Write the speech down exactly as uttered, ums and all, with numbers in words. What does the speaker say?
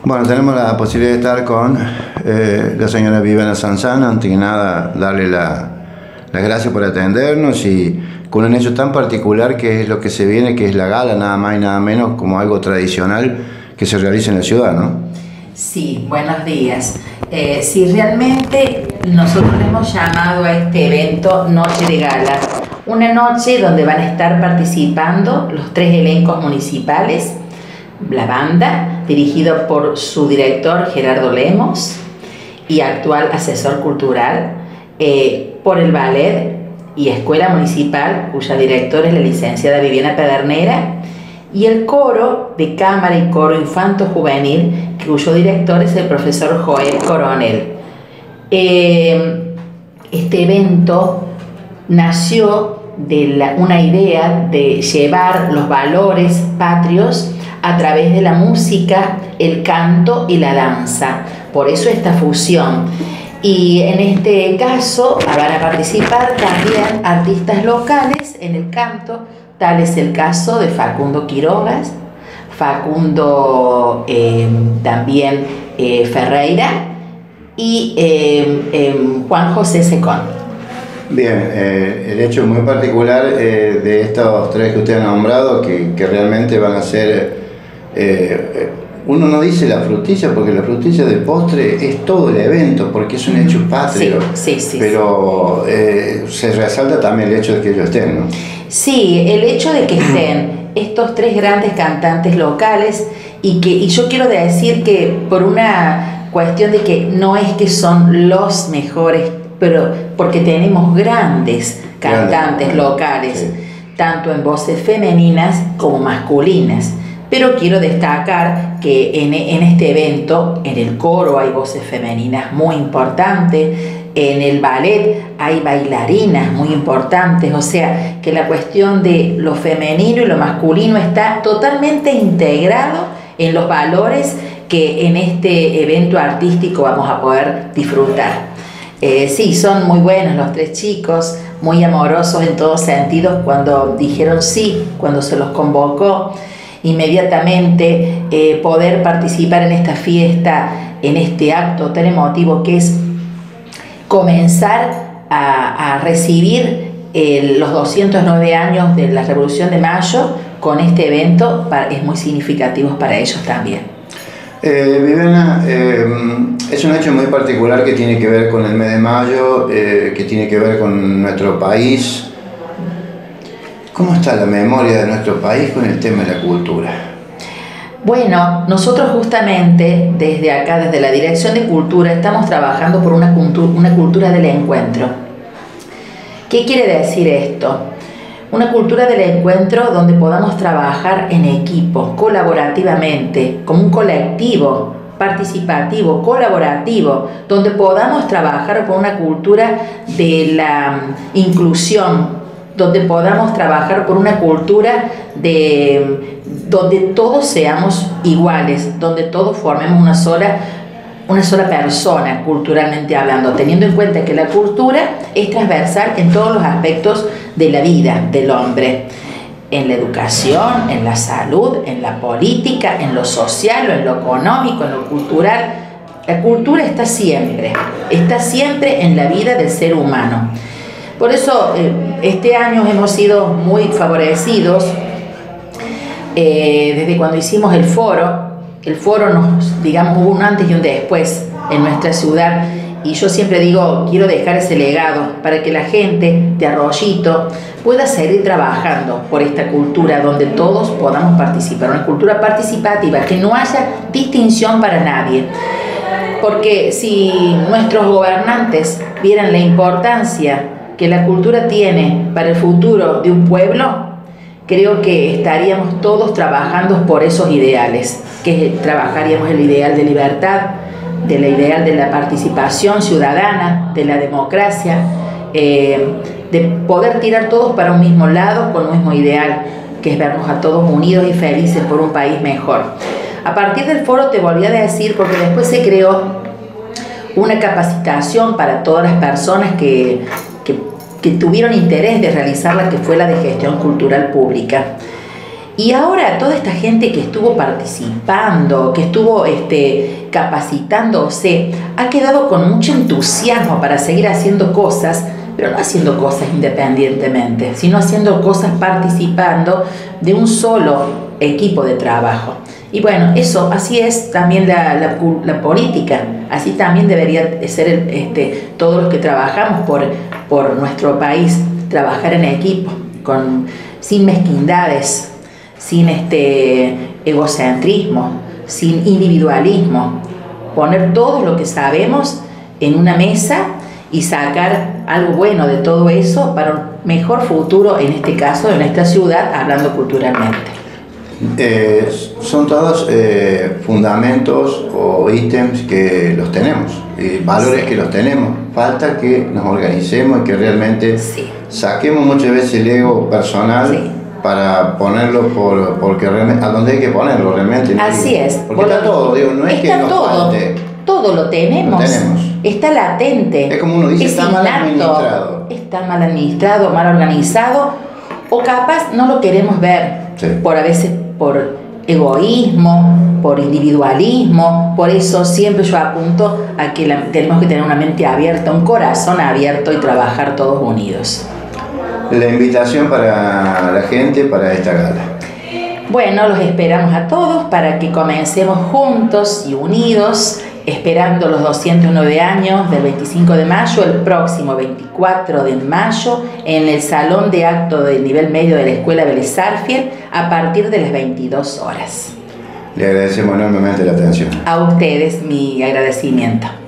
Bueno, tenemos la posibilidad de estar con eh, la señora Viviana Sanzano. Antes que nada, darle la, las gracias por atendernos y con un hecho tan particular que es lo que se viene, que es la gala, nada más y nada menos, como algo tradicional que se realiza en la ciudad, ¿no? Sí, buenos días. Eh, sí, realmente nosotros hemos llamado a este evento Noche de Gala, una noche donde van a estar participando los tres elencos municipales, la banda, dirigido por su director Gerardo Lemos y actual asesor cultural, eh, por el ballet y escuela municipal, cuya directora es la licenciada Viviana Pedernera, y el coro de cámara y coro infanto-juvenil, cuyo director es el profesor Joel Coronel. Eh, este evento nació de la, una idea de llevar los valores patrios a través de la música, el canto y la danza. Por eso esta fusión. Y en este caso van a participar también artistas locales en el canto. Tal es el caso de Facundo Quirogas, Facundo eh, también eh, Ferreira y eh, eh, Juan José Secón. Bien, eh, el hecho muy particular eh, de estos tres que usted ha nombrado, que, que realmente van a ser, eh, uno no dice la frutilla, porque la frutilla de postre es todo el evento, porque es un hecho patrio, sí, sí, sí, pero eh, se resalta también el hecho de que ellos estén, ¿no? Sí, el hecho de que estén estos tres grandes cantantes locales y que y yo quiero decir que por una cuestión de que no es que son los mejores, pero porque tenemos grandes cantantes Grande. locales, sí. tanto en voces femeninas como masculinas. Pero quiero destacar que en, en este evento, en el coro hay voces femeninas muy importantes, en el ballet hay bailarinas muy importantes, o sea que la cuestión de lo femenino y lo masculino está totalmente integrado en los valores que en este evento artístico vamos a poder disfrutar. Eh, sí, son muy buenos los tres chicos, muy amorosos en todos sentidos. Cuando dijeron sí, cuando se los convocó, inmediatamente eh, poder participar en esta fiesta, en este acto tan emotivo que es comenzar a, a recibir eh, los doscientos nueve años de la Revolución de Mayo con este evento, para, es muy significativo para ellos también. Eh, Viviana, eh, es un hecho muy particular que tiene que ver con el mes de mayo, eh, que tiene que ver con nuestro país. ¿Cómo está la memoria de nuestro país con el tema de la cultura? Bueno, nosotros justamente desde acá, desde la Dirección de Cultura, estamos trabajando por una cultura, una cultura del encuentro. ¿Qué quiere decir esto? Una cultura del encuentro donde podamos trabajar en equipo, colaborativamente, como un colectivo participativo, colaborativo, donde podamos trabajar por una cultura de la inclusión, donde podamos trabajar por una cultura de donde todos seamos iguales, donde todos formemos una sola, una sola persona, culturalmente hablando, teniendo en cuenta que la cultura es transversal en todos los aspectos de la vida del hombre, en la educación, en la salud, en la política, en lo social, en lo económico, en lo cultural. La cultura está siempre, está siempre en la vida del ser humano. Por eso eh, este año hemos sido muy favorecidos eh, desde cuando hicimos el foro. El foro nos, digamos, hubo un antes y un después en nuestra ciudad, y yo siempre digo, quiero dejar ese legado para que la gente de Arroyito pueda seguir trabajando por esta cultura donde todos podamos participar, una cultura participativa, que no haya distinción para nadie. Porque si nuestros gobernantes vieran la importancia que la cultura tiene para el futuro de un pueblo, creo que estaríamos todos trabajando por esos ideales, que trabajaríamos el ideal de libertad, del ideal de la participación ciudadana, de la democracia, eh, de poder tirar todos para un mismo lado con un mismo ideal, que es vernos a todos unidos y felices por un país mejor. A partir del foro te volví a decir, porque después se creó una capacitación para todas las personas que, que, que tuvieron interés de realizarla, que fue la de gestión cultural pública. Y ahora toda esta gente que estuvo participando, que estuvo este, capacitándose, ha quedado con mucho entusiasmo para seguir haciendo cosas, pero no haciendo cosas independientemente, sino haciendo cosas participando de un solo equipo de trabajo. Y bueno, eso, así es también la, la, la política, así también debería ser el, este, todos los que trabajamos por, por nuestro país, trabajar en equipo, con, sin mezquindades, sin este egocentrismo, sin individualismo, poner todo lo que sabemos en una mesa y sacar algo bueno de todo eso para un mejor futuro, en este caso, en esta ciudad, hablando culturalmente. Eh, son todos eh, fundamentos o ítems que los tenemos, y valores sí. que los tenemos. Falta que nos organicemos y que realmente sí. saquemos muchas veces el ego personal sí. para ponerlo por, porque realmente, a donde hay que ponerlo realmente. Así digo, es. Porque bueno, está todo, digo, no es que nos todo. falte. Todo lo tenemos. Lo tenemos. Está latente. Es como uno dice, está mal administrado. Está mal administrado, mal organizado, o capaz no lo queremos ver, sí. por a veces por egoísmo, por individualismo. Por eso siempre yo apunto a que la, tenemos que tener una mente abierta, un corazón abierto y trabajar todos unidos. La invitación para la gente para esta gala. Bueno, los esperamos a todos para que comencemos juntos y unidos, esperando los doscientos nueve años del veinticinco de mayo, el próximo veinticuatro de mayo, en el Salón de Acto del Nivel Medio de la Escuela Vélez Sarsfield, a partir de las veintidós horas. Le agradecemos enormemente la atención. A ustedes mi agradecimiento.